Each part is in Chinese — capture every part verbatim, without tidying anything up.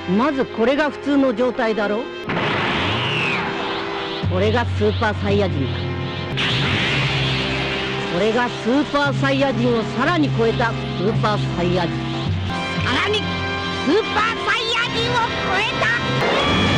まずこれが普通の状態だろ。これがスーパーサイヤ人だ。これがスーパーサイヤ人をさらに超えたスーパーサイヤ人。さらにスーパーサイヤ人を超えた。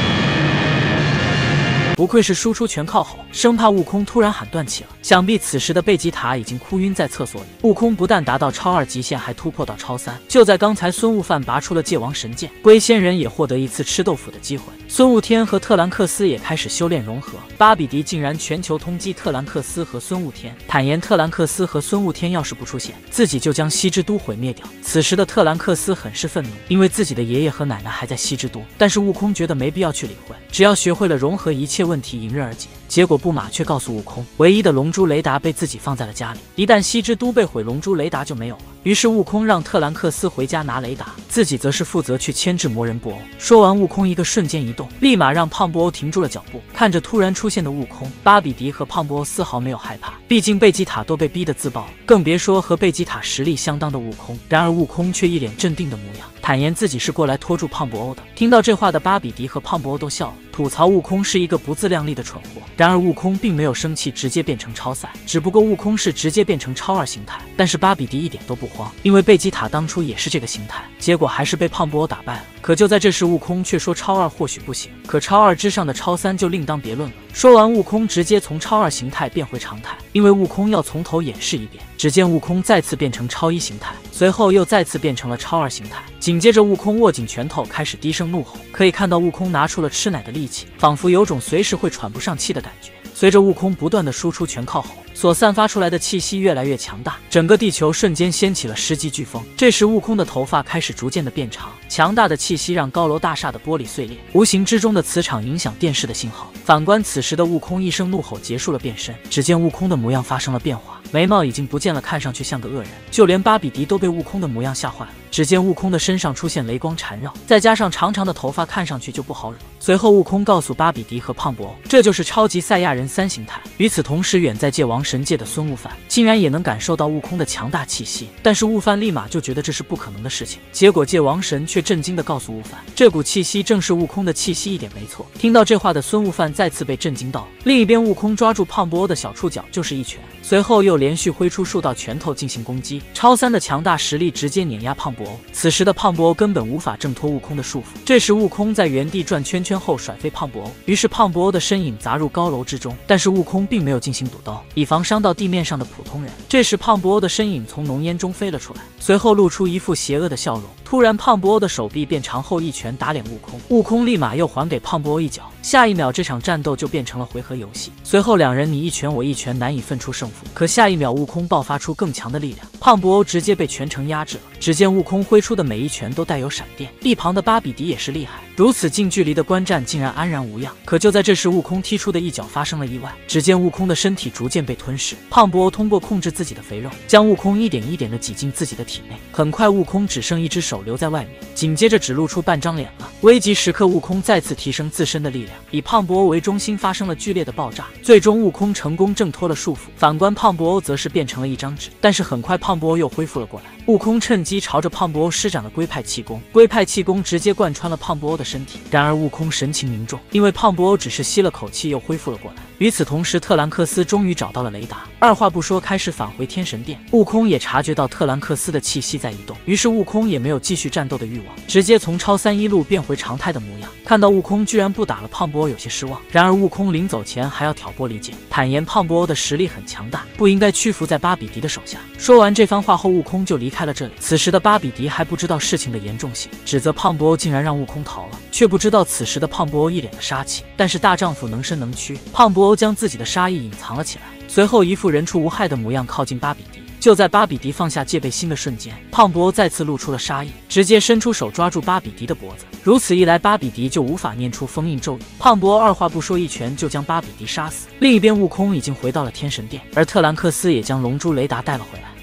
不愧是输出全靠吼，生怕悟空突然喊断气了。想必此时的贝吉塔已经哭晕在厕所里。悟空不但达到超二极限，还突破到超三。就在刚才，孙悟饭拔出了界王神剑，龟仙人也获得一次吃豆腐的机会。孙悟天和特兰克斯也开始修炼融合。巴比迪竟然全球通缉特兰克斯和孙悟天，坦言特兰克斯和孙悟天要是不出现，自己就将西之都毁灭掉。此时的特兰克斯很是愤怒，因为自己的爷爷和奶奶还在西之都，但是悟空觉得没必要去理会，只要学会了融合，一切问题迎刃而解。结果布玛却告诉悟空，唯一的龙珠雷达被自己放在了家里，一旦西之都被毁，龙珠雷达就没有了。于是悟空让特兰克斯回家拿雷达，自己则是负责去牵制魔人布欧。说完，悟空一个瞬间移动，立马让胖布欧停住了脚步。看着突然出现的悟空，巴比迪和胖布欧丝毫没有害怕，毕竟贝吉塔都被逼得自爆了，更别说和贝吉塔实力相当的悟空。然而悟空却一脸镇定的模样，坦言自己是过来拖住胖布欧的。听到这话的巴比迪和胖布欧都笑了，吐槽悟空是一个不自量力的蠢货。然而悟空并没有生气，直接变成超赛，只不过悟空是直接变成超二形态。但是巴比迪一点都不慌，因为贝吉塔当初也是这个形态，结果还是被胖布欧打败了。可就在这时，悟空却说超二或许不行，可超二之上的超三就另当别论了。说完，悟空直接从超二形态变回常态，因为悟空要从头演示一遍。只见悟空再次变成超一形态，随后又再次变成了超二形态。紧接着悟空握紧拳头，开始低声怒吼。可以看到悟空拿出了吃奶的力气，仿佛有种随时会喘不上气的感觉。随着悟空不断的输出全靠吼，所散发出来的气息越来越强大，整个地球瞬间掀起了十级飓风。这时悟空的头发开始逐渐的变长，强大的气息让高楼大厦的玻璃碎裂，无形之中的磁场影响电视的信号。反观此时的悟空，一声怒吼结束了变身，只见悟空的模样发生了变化，眉毛已经不见了，看上去像个恶人。就连巴比迪都被悟空的模样吓坏了。只见悟空的身上出现雷光缠绕，再加上长长的头发，看上去就不好惹。随后悟空告诉巴比迪和胖布欧，这就是超级赛亚人三形态。与此同时，远在界王神界的孙悟饭竟然也能感受到悟空的强大气息，但是悟饭立马就觉得这是不可能的事情。结果界王神却震惊地告诉悟饭，这股气息正是悟空的气息，一点没错。听到这话的孙悟饭再次被震惊到了。另一边，悟空抓住胖布欧的小触角就是一拳，随后又连续挥出数道拳头进行攻击，超三的强大实力直接碾压胖布欧。此时的胖布欧根本无法挣脱悟空的束缚，这时悟空在原地转圈圈后甩飞胖布欧，于是胖布欧的身影砸入高楼之中，但是悟空并没有进行补刀，以防伤到地面上的普通人。这时胖布欧的身影从浓烟中飞了出来，随后露出一副邪恶的笑容。突然胖布欧的手臂变长后一拳打脸悟空，悟空立马又还给胖布欧一脚，下一秒这场战斗就变成了回合游戏。随后两人你一拳我一拳，难以分出胜负。可下一秒悟空爆发出更强的力量，胖布欧直接被全程压制了。只见悟空挥出的每一拳都带有闪电，一旁的巴比迪也是厉害，如此近距离的观战竟然安然无恙。可就在这时，悟空踢出的一脚发生了意外，只见悟空的身体逐渐被吞噬，胖布欧通过控制自己的肥肉，将悟空一点一点的挤进自己的体内。很快悟空只剩一只手留在外面，紧接着只露出半张脸了。危急时刻，悟空再次提升自身的力量，以胖布欧为中心发生了剧烈的爆炸，最终悟空成功挣脱了束缚。反观胖布欧则是变成了一张纸，但是很快胖布欧又恢复了过来。悟空趁机朝着胖布欧施展了龟派气功，龟派气功直接贯穿了胖布欧的身体。然而悟空神情凝重，因为胖布欧只是吸了口气又恢复了过来。与此同时，特兰克斯终于找到了雷达，二话不说开始返回天神殿。悟空也察觉到特兰克斯的气息在移动，于是悟空也没有继续战斗的欲望，直接从超三一路变回常态的模样。看到悟空居然不打了，胖布欧有些失望。然而悟空临走前还要挑拨离间，坦言胖布欧的实力很强大，不应该屈服在巴比迪的手下。说完这番话后，悟空就离开了这里。此时的巴比迪还不知道事情的严重性，指责胖布欧竟然让悟空逃了，却不知道此时的胖布欧一脸的杀气。但是大丈夫能伸能屈，胖布欧将自己的杀意隐藏了起来，随后一副人畜无害的模样靠近巴比迪。就在巴比迪放下戒备心的瞬间，胖布欧再次露出了杀意，直接伸出手抓住巴比迪的脖子。如此一来，巴比迪就无法念出封印咒语。胖布欧二话不说，一拳就将巴比迪杀死。另一边，悟空已经回到了天神殿，而特兰克斯也将龙珠雷达带了回来。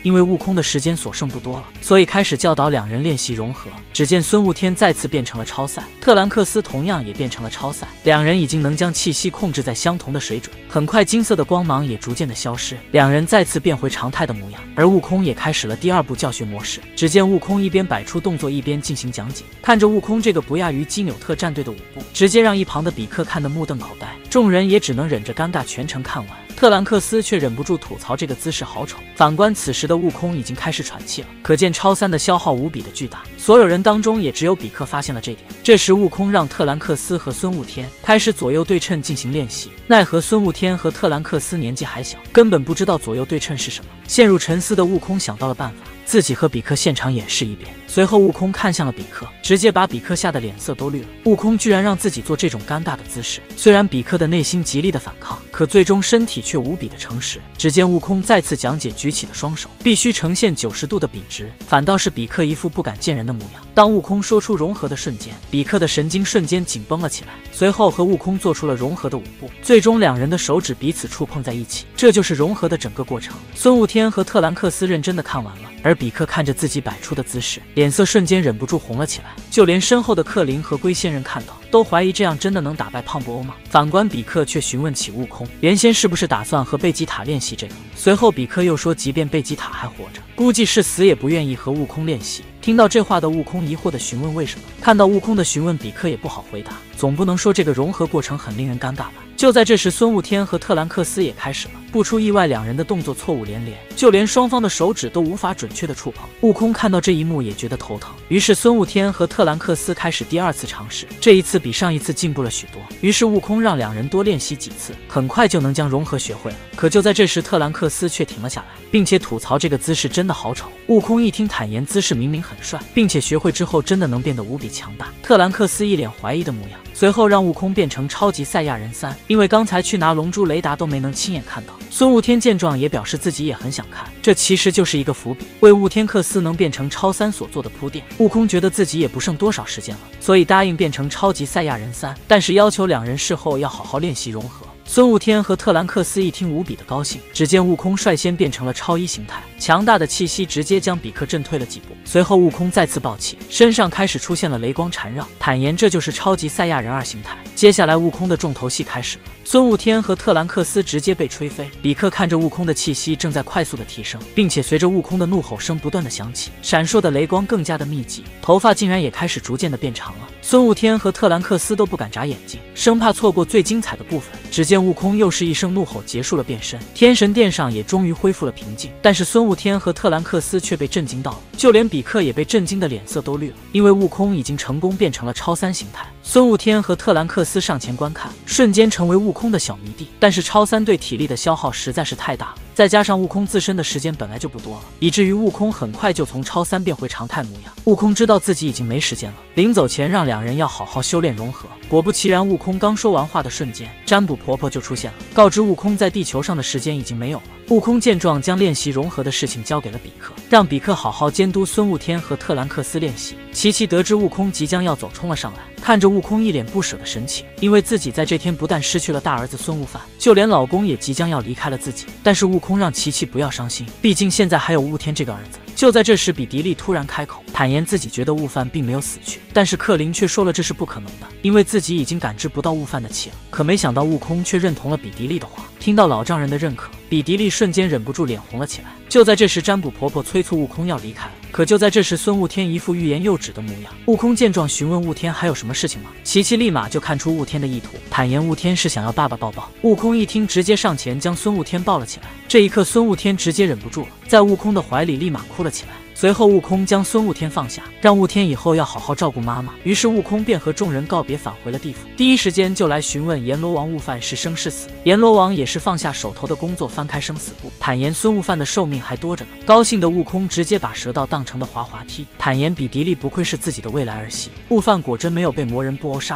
因为悟空的时间所剩不多了，所以开始教导两人练习融合。只见孙悟天再次变成了超赛，特兰克斯同样也变成了超赛，两人已经能将气息控制在相同的水准。很快，金色的光芒也逐渐的消失，两人再次变回常态的模样。而悟空也开始了第二步教学模式。只见悟空一边摆出动作，一边进行讲解。看着悟空这个不亚于基纽特战队的舞步，直接让一旁的比克看得目瞪口呆，众人也只能忍着尴尬全程看完。特兰克斯却忍不住吐槽这个姿势好丑。反观此时的悟空已经开始喘气了，可见超三的消耗无比的巨大。所有人当中也只有比克发现了这点。这时悟空让特兰克斯和孙悟天开始左右对称进行练习，奈何孙悟天和特兰克斯年纪还小，根本不知道左右对称是什么。陷入沉思的悟空想到了办法，自己和比克现场演示一遍。随后悟空看向了比克，直接把比克吓得脸色都绿了。悟空居然让自己做这种尴尬的姿势，虽然比克的内心极力的反抗，可最终身体却无比的诚实。只见悟空再次讲解举起的双手必须呈现九十度的笔直，反倒是比克一副不敢见人的模样。当悟空说出融合的瞬间，比克的神经瞬间紧绷了起来，随后和悟空做出了融合的舞步，最终两人的手指彼此触碰在一起，这就是融合的整个过程。孙悟天和特兰克斯认真的看完了，而比克看着自己摆出的姿势，脸色瞬间忍不住红了起来。就连身后的克林和龟仙人看到，都怀疑这样真的能打败胖布欧吗？反观比克却询问起悟空，原先是不是打算和贝吉塔练习这个？随后比克又说，即便贝吉塔还活着，估计是死也不愿意和悟空练习。听到这话的悟空疑惑地询问为什么，看到悟空的询问，比克也不好回答，总不能说这个融合过程很令人尴尬吧。就在这时，孙悟天和特兰克斯也开始了。不出意外，两人的动作错误连连，就连双方的手指都无法准确的触碰。悟空看到这一幕也觉得头疼，于是孙悟天和特兰克斯开始第二次尝试，这一次比上一次进步了许多。于是悟空让两人多练习几次，很快就能将融合学会了。可就在这时，特兰克斯却停了下来，并且吐槽这个姿势真的好丑。悟空一听坦言，姿势明明很帅，并且学会之后真的能变得无比强大。特兰克斯一脸怀疑的模样，随后让悟空变成超级赛亚人三，因为刚才去拿龙珠雷达都没能亲眼看到。孙悟天见状也表示自己也很想看，这其实就是一个伏笔，为悟天克斯能变成超三所做的铺垫。悟空觉得自己也不剩多少时间了，所以答应变成超级赛亚人三，但是要求两人事后要好好练习融合。孙悟天和特兰克斯一听无比的高兴，只见悟空率先变成了超一形态，强大的气息直接将比克震退了几步。随后悟空再次暴气，身上开始出现了雷光缠绕，坦言这就是超级赛亚人二形态。接下来悟空的重头戏开始了，孙悟天和特兰克斯直接被吹飞。比克看着悟空的气息正在快速的提升，并且随着悟空的怒吼声不断的响起，闪烁的雷光更加的密集，头发竟然也开始逐渐的变长了。孙悟天和特兰克斯都不敢眨眼睛，生怕错过最精彩的部分。只见悟空又是一声怒吼，结束了变身，天神殿上也终于恢复了平静。但是孙悟天和特兰克斯却被震惊到了，就连比克也被震惊的脸色都绿了，因为悟空已经成功变成了超三形态。孙悟天和特兰克斯上前观看，瞬间成为悟空的小迷弟。但是超三对体力的消耗实在是太大了，再加上悟空自身的时间本来就不多了，以至于悟空很快就从超三变回常态模样。悟空知道自己已经没时间了，临走前让两人要好好修炼融合。果不其然，悟空刚说完话的瞬间，占卜婆婆就出现了，告知悟空在地球上的时间已经没有了。悟空见状，将练习融合的事情交给了比克，让比克好好监督孙悟天和特兰克斯练习。琪琪得知悟空即将要走，冲了上来，看着悟空一脸不舍的神情，因为自己在这天不但失去了大儿子孙悟饭，就连老公也即将要离开了自己。但是悟空让琪琪不要伤心，毕竟现在还有悟天这个儿子。就在这时，比迪利突然开口，坦言自己觉得悟饭并没有死去，但是克林却说了这是不可能的，因为自己已经感知不到悟饭的气了。可没想到悟空却认同了比迪利的话，听到老丈人的认可，比迪利瞬间忍不住脸红了起来。就在这时，占卜婆婆催促悟空要离开了，可就在这时，孙悟天一副欲言又止的模样。悟空见状询问悟天还有什么事情吗？琪琪立马就看出悟天的意图，坦言悟天是想要爸爸抱抱。悟空一听，直接上前将孙悟天抱了起来。这一刻，孙悟天直接忍不住了，在悟空的怀里立马哭了起来。随后悟空将孙悟天放下，让悟天以后要好好照顾妈妈。于是悟空便和众人告别，返回了地府，第一时间就来询问阎罗王悟饭是生是死。阎罗王也是放下手头的工作，翻开生死簿，坦言孙悟饭的寿命还多着呢。高兴的悟空直接把蛇道当成了滑滑梯，坦言比迪利不愧是自己的未来儿媳，悟饭果真没有被魔人布欧杀死。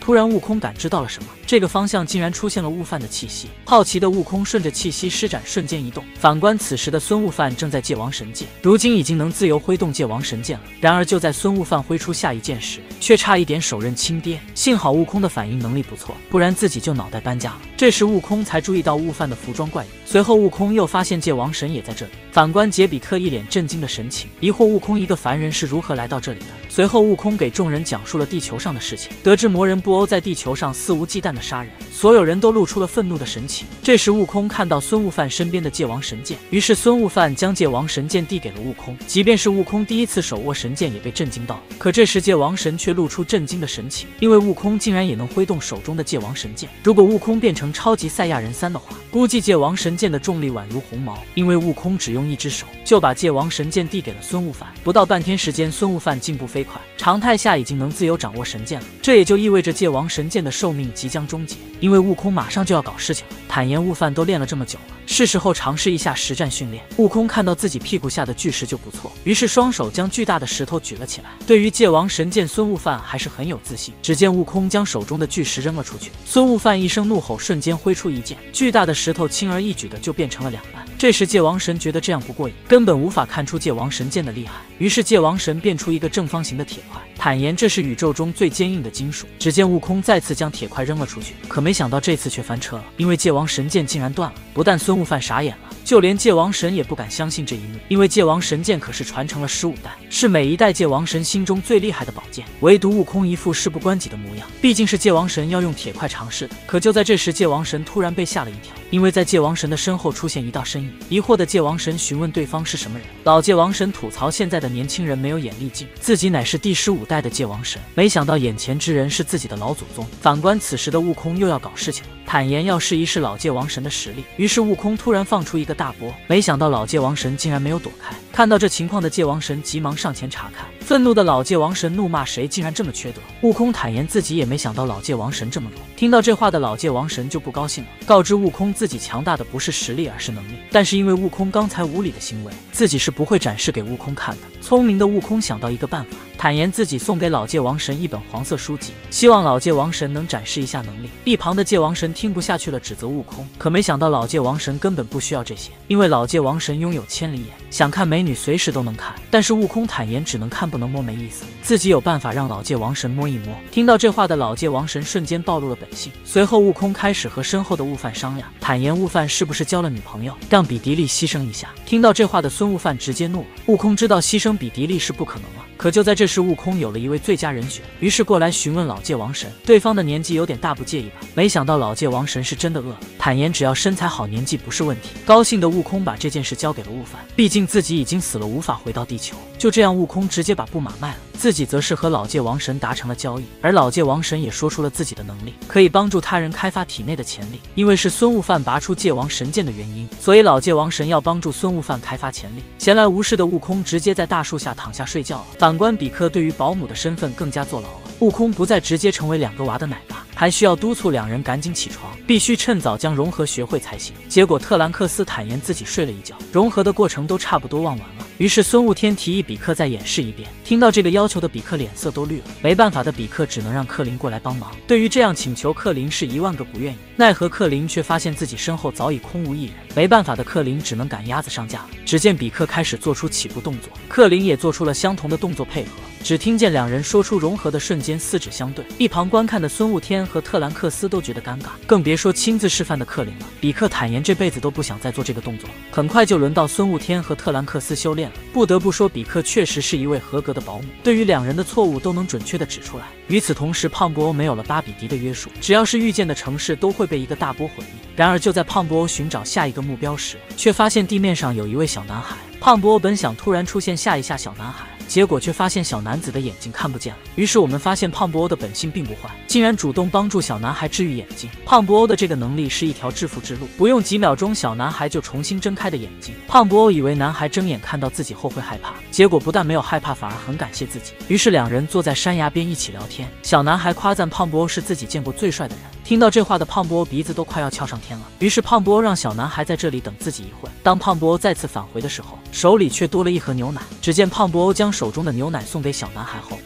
突然，悟空感知到了什么，这个方向竟然出现了悟饭的气息。好奇的悟空顺着气息施展，瞬间移动。反观此时的孙悟饭正在界王神剑，如今已经能自由挥动界王神剑了。然而就在孙悟饭挥出下一剑时，却差一点手刃亲爹。幸好悟空的反应能力不错，不然自己就脑袋搬家了。这时悟空才注意到悟饭的服装怪异，随后悟空又发现界王神也在这里。反观杰比克一脸震惊的神情，疑惑悟空一个凡人是如何来到这里的。随后悟空给众人讲述了地球上的事情，得知魔人布欧在地球上肆无忌惮的杀人，所有人都露出了愤怒的神情。这时悟空看到孙悟饭身边的界王神剑，于是孙悟饭将界王神剑递给了悟空。即便是悟空第一次手握神剑也被震惊到了，可这时界王神却露出震惊的神情，因为悟空竟然也能挥动手中的界王神剑。如果悟空变成超级赛亚人三的话，估计界王神剑的重力宛如鸿毛，因为悟空只用一只手就把界王神剑递给了孙悟饭。不到半天时间，孙悟饭进步飞快，常态下已经能自由掌握神剑了。这也就意味着界王神剑的寿命即将终结，因为悟空马上就要搞事情了。坦言悟饭都练了这么久了，是时候尝试一下实战训练。悟空看到自己屁股下的巨石就不错，于是双手将巨大的石头举了起来。对于界王神剑，孙悟饭还是很有自信。只见悟空将手中的巨石扔了出去，孙悟饭一声怒吼，瞬间挥出一剑，巨大的石头轻而易举的就变成了两半。这时界王神觉得这样不过瘾，根本无法看出界王神剑的厉害，于是界王神变出一个正方形的铁块，坦言这是宇宙中最坚硬的金属。只见悟空再次将铁块扔了出去，可没想到这次却翻车了，因为界王神剑竟然断了。不但孙悟饭傻眼了，就连界王神也不敢相信这一幕，因为界王神剑可是传承了十五代，是每一代界王神心中最厉害的宝剑，唯独悟空一副事不关己的模样。毕竟是界王神要用铁块尝试的。可就在这时，界王神突然被吓了一跳，因为在界王神的身后出现一道身影。疑惑的界王神询问对方是什么人，老界王神吐槽现在的年轻人没有眼力劲，自己乃是第十五代的界王神，没想到眼前之人是自己的老祖宗。反观此时的悟空又要搞事情了，坦言要试一试老界王神的实力。于是悟空突然放出一个大波，没想到老界王神竟然没有躲开。看到这情况的界王神急忙上前查看，愤怒的老界王神怒骂谁竟然这么缺德。悟空坦言自己也没想到老界王神这么弱。听到这话的老界王神就不高兴了，告知悟空自己强大的不是实力而是能力，但是因为悟空刚才无礼的行为，自己是不会展示给悟空看的。聪明的悟空想到一个办法，坦言自己送给老界王神一本黄色书籍，希望老界王神能展示一下能力。一旁的界王神听不下去了，指责悟空，可没想到老界王神根本不需要这些，因为老界王神拥有千里眼，想看美女随时都能看。但是悟空坦言只能看不能摸没意思，自己有办法让老界王神摸一摸。听到这话的老界王神瞬间暴露了本性，随后悟空开始和身后的悟饭商量，坦言悟饭是不是交了女朋友，让比迪利牺牲一下。听到这话的孙悟饭直接怒了，悟空知道牺牲比迪利是不可能了，可就在这时悟空有了一位最佳人选，于是过来询问老界王神，对方的年纪有点大，不介意吧？没想到老界王神是真的饿了，坦言只要身材好年纪不是问题。高兴的悟空把这件事交给了悟饭，毕竟自己已经死了无法回到地球。就这样悟空直接把布马卖了，自己则是和老界王神达成了交易，而老界王神也说出了自己的能力，可以帮助他人开发体内的潜力。因为是孙悟饭拔出界王神剑的原因，所以老界王神要帮助孙悟饭开发潜力。闲来无事的悟空直接在大树下躺下睡觉了。反观比克对于保姆的身份更加坐牢了，悟空不再直接成为两个娃的奶爸，还需要督促两人赶紧起床，必须趁早将融合学会才行。结果特兰克斯坦言自己睡了一觉，融合的过程都差不多忘完了。于是孙悟天提议比克再演示一遍，听到这个要求的比克脸色都绿了，没办法的比克只能让克林过来帮忙。对于这样请求，克林是一万个不愿意，奈何克林却发现自己身后早已空无一人，没办法的克林只能赶鸭子上架了。只见比克开始做出起步动作，克林也做出了相同的动作配合，只听见两人说出融合的瞬间四指相对，一旁观看的孙悟天和特兰克斯都觉得尴尬，更别说亲自示范的克林了。比克坦言这辈子都不想再做这个动作了。很快就轮到孙悟天和特兰克斯修炼了，不得不说比克确实是一位合格的保姆，对于两人的错误都能准确的指出来。与此同时，胖布欧没有了巴比迪的约束，只要是遇见的城市都会被一个大波毁灭。然而就在胖布欧寻找下一个目标时，却发现地面上有一位小男孩。胖布欧本想突然出现吓一吓小男孩，结果却发现小男子的眼睛看不见了。于是我们发现胖布欧的本性并不坏，竟然主动帮助小男孩治愈眼睛。胖布欧的这个能力是一条致富之路，不用几秒钟，小男孩就重新睁开的眼睛。胖布欧以为男孩睁眼看到自己后会害怕，结果不但没有害怕，反而很感谢自己。于是两人坐在山崖边一起聊天，小男孩夸赞胖布欧是自己见过最帅的人。听到这话的胖布欧鼻子都快要翘上天了，于是胖布欧让小男孩在这里等自己一会。当胖布欧再次返回的时候，手里却多了一盒牛奶。只见胖布欧将手中的牛奶送给小男孩后，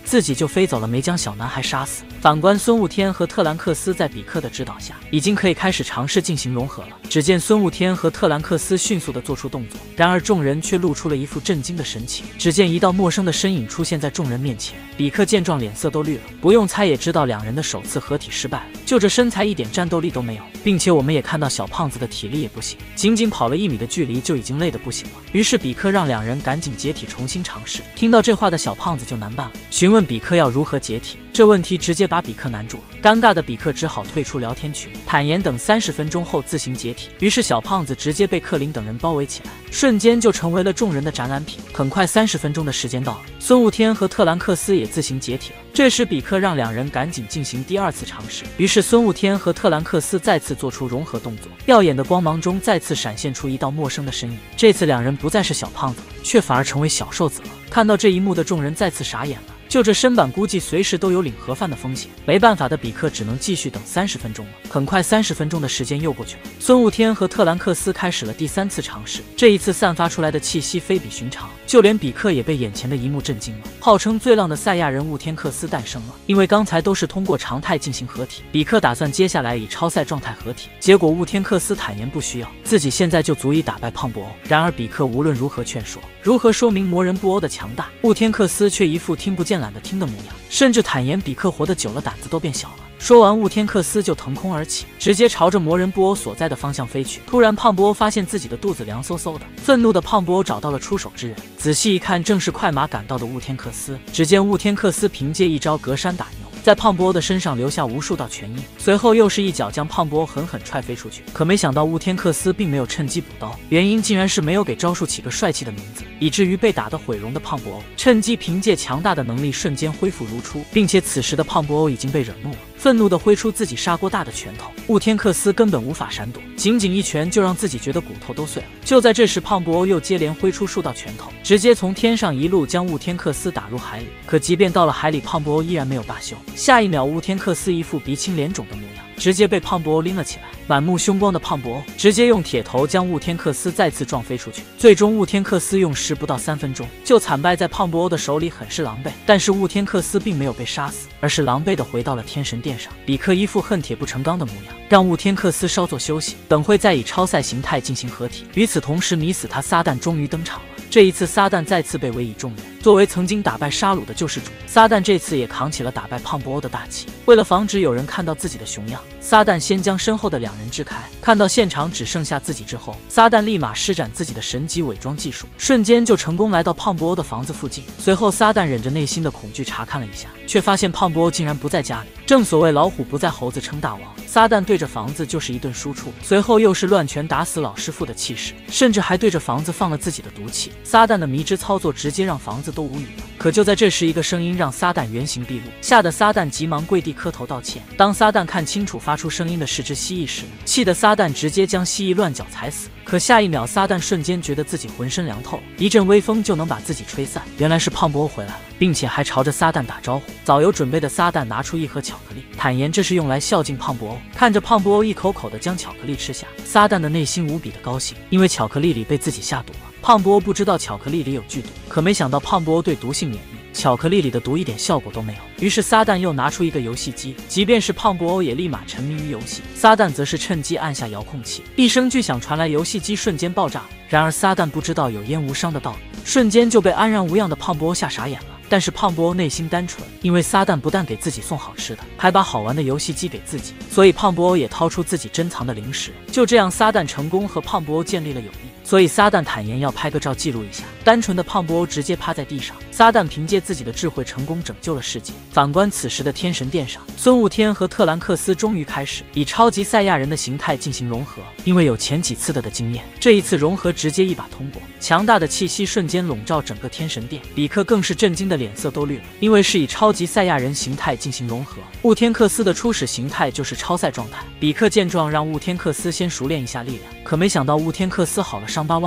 自己就飞走了，没将小男孩杀死。反观孙悟天和特兰克斯在比克的指导下，已经可以开始尝试进行融合了。只见孙悟天和特兰克斯迅速地做出动作，然而众人却露出了一副震惊的神情。只见一道陌生的身影出现在众人面前，比克见状脸色都绿了，不用猜也知道两人的首次合体失败了。就这身材一点战斗力都没有，并且我们也看到小胖子的体力也不行，仅仅跑了一米的距离就已经累得不行了。于是比克让两人赶紧解体重新尝试。听到这话的小胖子就难办了，询问比克要如何解体。这问题直接把比克难住了，尴尬的比克只好退出聊天群，坦言等三十分钟后自行解体。于是小胖子直接被克林等人包围起来，瞬间就成为了众人的展览品。很快三十分钟的时间到了，孙悟天和特兰克斯也自行解体了。这时比克让两人赶紧进行第二次尝试，于是孙悟天和特兰克斯再次做出融合动作，耀眼的光芒中再次闪现出一道陌生的身影。这次两人不再是小胖子了，却反而成为小瘦子了。看到这一幕的众人再次傻眼了，就这身板估计随时都有领盒饭的风险。没办法的比克只能继续等三十分钟了。很快三十分钟的时间又过去了，孙悟天和特兰克斯开始了第三次尝试。这一次散发出来的气息非比寻常，就连比克也被眼前的一幕震惊了。号称最浪的赛亚人悟天克斯诞生了。因为刚才都是通过常态进行合体，比克打算接下来以超赛状态合体，结果悟天克斯坦言不需要，自己现在就足以打败胖布欧。然而比克无论如何劝说，如何说明魔人布欧的强大，悟天克斯却一副听不见懒得听的模样，甚至坦言比克活得久了胆子都变小了。说完，悟天克斯就腾空而起，直接朝着魔人布欧所在的方向飞去。突然胖布欧发现自己的肚子凉飕飕的，愤怒的胖布欧找到了出手之人，仔细一看正是快马赶到的悟天克斯。只见悟天克斯凭借一招隔山打牛，在胖布欧的身上留下无数道拳印，随后又是一脚将胖布欧狠狠踹飞出去。可没想到悟天克斯并没有趁机补刀，原因竟然是没有给招数起个帅气的名字，以至于被打得毁容的胖布欧趁机凭借强大的能力瞬间恢复如初，并且此时的胖布欧已经被惹怒了，愤怒地挥出自己砂锅大的拳头。悟天克斯根本无法闪躲，仅仅一拳就让自己觉得骨头都碎了。就在这时，胖布欧又接连挥出数道拳头，直接从天上一路将悟天克斯打入海里。可即便到了海里，胖布欧依然没有罢休。下一秒，悟天克斯一副鼻青脸肿的模样，直接被胖布欧拎了起来。满目凶光的胖布欧直接用铁头将悟天克斯再次撞飞出去。最终悟天克斯用时不到三分钟就惨败在胖布欧的手里，很是狼狈。但是悟天克斯并没有被杀死，而是狼狈地回到了天神殿上。比克一副恨铁不成钢的模样，让悟天克斯稍作休息，等会再以超赛形态进行合体。与此同时，迷死他撒旦终于登场了。这一次撒旦再次被委以重任，作为曾经打败沙鲁的救世主，撒旦这次也扛起了打败胖布欧的大旗。为了防止有人看到自己的熊样，撒旦先将身后的两人支开。看到现场只剩下自己之后，撒旦立马施展自己的神级伪装技术，瞬间就成功来到胖布欧的房子附近。随后撒旦忍着内心的恐惧查看了一下，却发现胖布欧竟然不在家里。正所谓老虎不在，猴子称大王，撒旦对着房子就是一顿输出，随后又是乱拳打死老师傅的气势，甚至还对着房子放了自己的毒气。撒旦的迷之操作直接让房子都无语了。可就在这时，一个声音让撒旦原形毕露，吓得撒旦急忙跪地磕头道歉。当撒旦看清楚发出声音的是只蜥蜴时，气得撒旦直接将蜥蜴乱脚踩死。可下一秒，撒旦瞬间觉得自己浑身凉透了，一阵微风就能把自己吹散。原来是胖布欧回来了，并且还朝着撒旦打招呼。早有准备的撒旦拿出一盒巧克力，坦言这是用来孝敬胖布欧。看着胖布欧一口口的将巧克力吃下，撒旦的内心无比的高兴，因为巧克力里被自己下毒了。胖布欧不知道巧克力里有剧毒，可没想到胖布欧对毒性免疫，巧克力里的毒一点效果都没有。于是撒旦又拿出一个游戏机，即便是胖布欧也立马沉迷于游戏。撒旦则是趁机按下遥控器，一声巨响传来，游戏机瞬间爆炸。然而撒旦不知道有烟无伤的道理，瞬间就被安然无恙的胖布欧吓傻眼了。但是胖布欧内心单纯，因为撒旦不但给自己送好吃的，还把好玩的游戏机给自己，所以胖布欧也掏出自己珍藏的零食。就这样，撒旦成功和胖布欧建立了友谊。所以撒旦坦言要拍个照记录一下。单纯的胖布欧直接趴在地上，撒旦凭借自己的智慧成功拯救了世界。反观此时的天神殿上，孙悟天和特兰克斯终于开始以超级赛亚人的形态进行融合。因为有前几次的的经验，这一次融合直接一把通过，强大的气息瞬间笼罩整个天神殿。比克更是震惊的脸色都绿了，因为是以超级赛亚人形态进行融合。悟天克斯的初始形态就是超赛状态，比克见状让悟天克斯先熟练一下力量，可没想到悟天克斯好了伤疤忘了疼，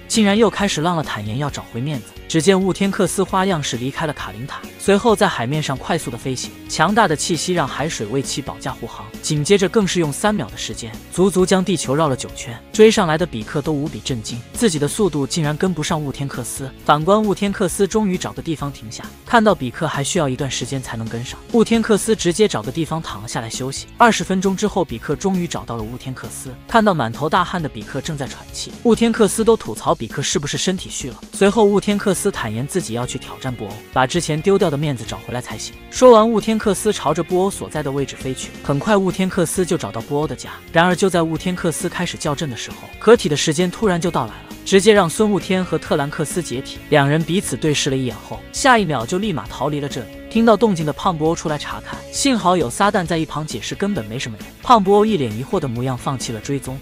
竟然又开始浪了，坦言要找回面子。只见雾天克斯花样式离开了卡林塔，随后在海面上快速的飞行，强大的气息让海水为其保驾护航。紧接着更是用三秒的时间，足足将地球绕了九圈。追上来的比克都无比震惊，自己的速度竟然跟不上雾天克斯。反观雾天克斯终于找个地方停下，看到比克还需要一段时间才能跟上，雾天克斯直接找个地方躺了下来休息。二十分钟之后，比克终于找到了雾天克斯，看到满头大汗的比克正在喘气，雾天克斯都吐槽比克是不是身体虚了。随后雾天克斯坦言自己要去挑战布欧，把之前丢掉的面子找回来才行。说完，雾天克斯朝着布欧所在的位置飞去。很快，雾天克斯就找到布欧的家。然而，就在雾天克斯开始叫阵的时候，合体的时间突然就到来了，直接让孙悟天和特兰克斯解体。两人彼此对视了一眼后，下一秒就立马逃离了这里。听到动静的胖布欧出来查看，幸好有撒旦在一旁解释，根本没什么人。胖布欧一脸疑惑的模样，放弃了追踪。